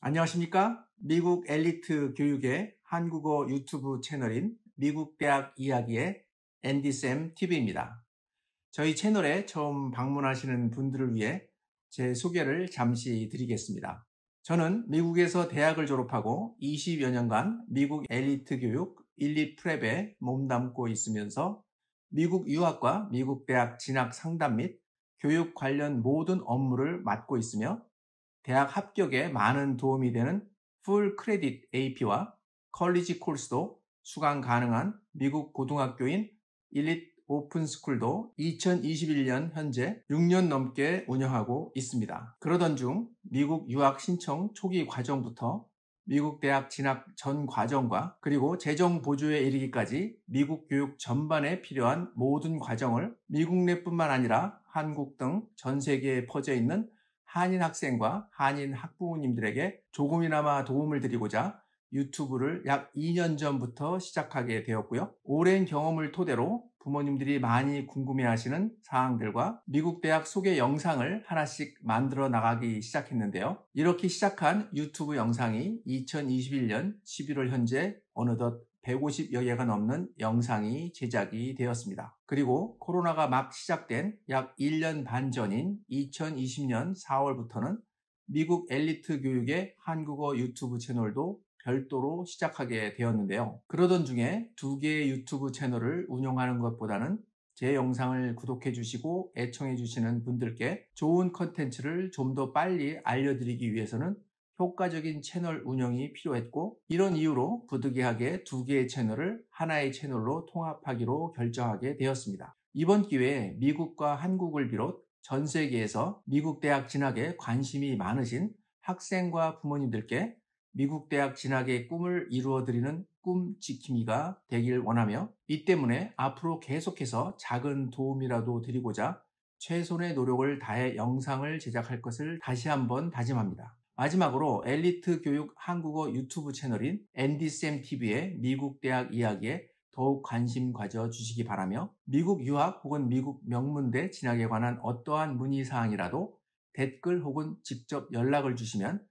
안녕하십니까? 미국 엘리트 교육의 한국어 유튜브 채널인 미국 대학 이야기의 앤디쌤 TV입니다. 저희 채널에 처음 방문하시는 분들을 위해 제 소개를 잠시 드리겠습니다. 저는 미국에서 대학을 졸업하고 20여 년간 미국 엘리트 교육 1, 2프랩에 몸담고 있으면서 미국 유학과 미국 대학 진학 상담 및 교육 관련 모든 업무를 맡고 있으며 대학 합격에 많은 도움이 되는 풀 크레딧 AP와 컬리지 코र्스도 수강 가능한 미국 고등학교인 일릿 오픈 스쿨도 2021년 현재 6년 넘게 운영하고 있습니다. 그러던 중 미국 유학 신청 초기 과정부터 미국 대학 진학 전 과정과 그리고 재정 보조에 이르기까지 미국 교육 전반에 필요한 모든 과정을 미국 내뿐만 아니라 한국 등 전 세계에 퍼져 있는 한인 학생과 한인 학부모님들에게 조금이나마 도움을 드리고자 유튜브를 약 2년 전부터 시작하게 되었고요. 오랜 경험을 토대로 부모님들이 많이 궁금해하시는 사항들과 미국 대학 소개 영상을 하나씩 만들어 나가기 시작했는데요. 이렇게 시작한 유튜브 영상이 2021년 11월 현재 어느덧 150여 개가 넘는 영상이 제작이 되었습니다. 그리고 코로나가 막 시작된 약 1년 반 전인 2020년 4월부터는 미국 엘리트 교육의 한국어 유튜브 채널도 별도로 시작하게 되었는데요. 그러던 중에 2개의 유튜브 채널을 운영하는 것보다는 제 영상을 구독해 주시고 애청해 주시는 분들께 좋은 컨텐츠를 좀 더 빨리 알려드리기 위해서는 효과적인 채널 운영이 필요했고, 이런 이유로 부득이하게 2개의 채널을 하나의 채널로 통합하기로 결정하게 되었습니다. 이번 기회에 미국과 한국을 비롯 전 세계에서 미국 대학 진학에 관심이 많으신 학생과 부모님들께 미국 대학 진학의 꿈을 이루어드리는 꿈 지킴이가 되길 원하며, 이 때문에 앞으로 계속해서 작은 도움이라도 드리고자 최선의 노력을 다해 영상을 제작할 것을 다시 한번 다짐합니다. 마지막으로 엘리트 교육 한국어 유튜브 채널인 앤디쌤 TV의 미국 대학 이야기에 더욱 관심 가져 주시기 바라며, 미국 유학 혹은 미국 명문대 진학에 관한 어떠한 문의사항이라도 댓글 혹은 직접 연락을 주시면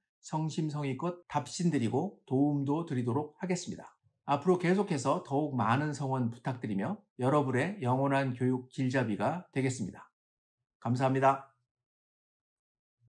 성심성의껏 답신드리고 도움도 드리도록 하겠습니다. 앞으로 계속해서 더욱 많은 성원 부탁드리며 여러분의 영원한 교육 길잡이가 되겠습니다. 감사합니다.